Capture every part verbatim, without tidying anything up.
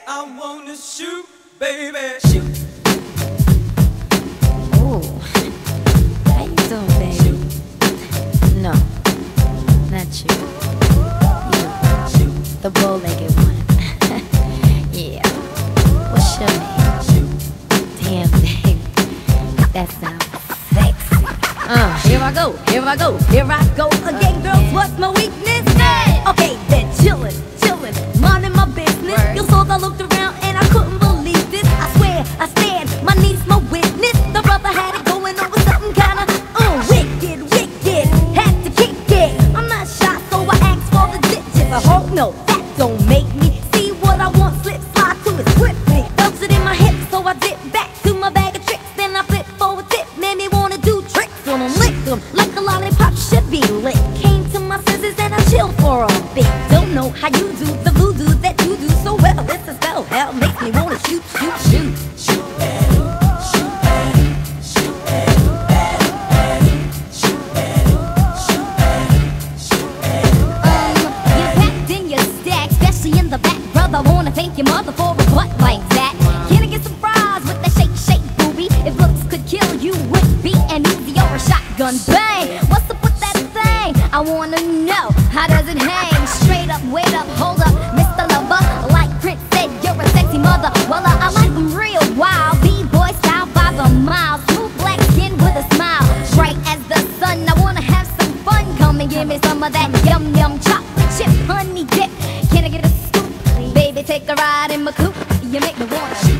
I wanna shoot, baby. Shoot. Ooh, how you doing, baby? No, not you. You, the bow-legged one. Yeah. What's your name? Damn, baby, that sounds sexy. Uh, here I go, here I go, here I go again, girls. What's my weakness? Okay, then chillin', chillin', minding my business. You saw I looked around and I couldn't believe this. I swear, I stand, my niece, my witness. The brother had it going on with something kinda uh, wicked, wicked. Had to kick it. I'm not shy, so I asked for the ditches. I hope no, that don't make me see what I want. Slip, slide to it swiftly. Felt it in my hips, so I dip back to my bag of tricks. Then I flip for a tip, made me wanna do tricks on them, lick them like a lollipop should be lit. Came to my senses and I chilled for a bit. Don't know how you do the voodoo that you do so well. It's a spell, hell makes me wanna shoot, shoot, shoot. Shoot, shoot, shoot, Um, you packed in your stack, especially in the back, brother. Wanna thank your mother for a butt like that. Can I get some fries with that shake, shake, booby? If looks could kill you, would be an easy or a shotgun bang. What's up with that thing? I wanna know, how does it hang? Straight up, wait up, hold up, Mister Lover. Like Prince said, you're a sexy mother. Well, uh, I like them real wild. B-boy style by the mile. Smooth black skin with a smile. Bright as the sun, I wanna have some fun. Come and give me some of that yum yum chocolate chip honey dip. Can I get a scoop? Baby, take a ride in my coupe. You make me wanna shoot.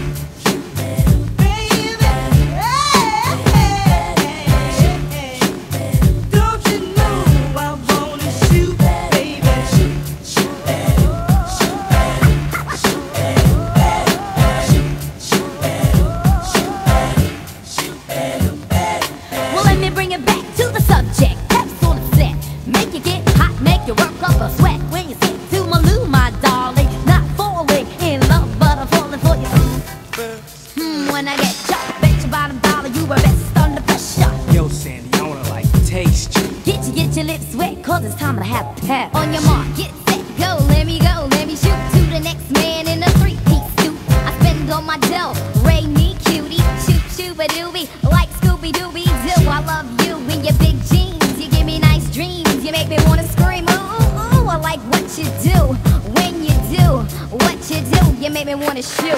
Cause it's time to have pep. On your mark, get set, go, let me go, let me shoot to the next man in a three-piece suit. I spend all my dough, ray me cutie, shoot shooba-dooby, like Scooby-Dooby-Doo. I love you in your big jeans, you give me nice dreams, you make me wanna scream, ooh, ooh, ooh. I like what you do, when you do, what you do, you make me wanna shoot.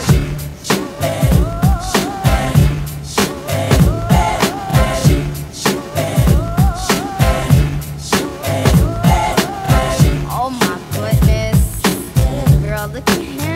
Look at him.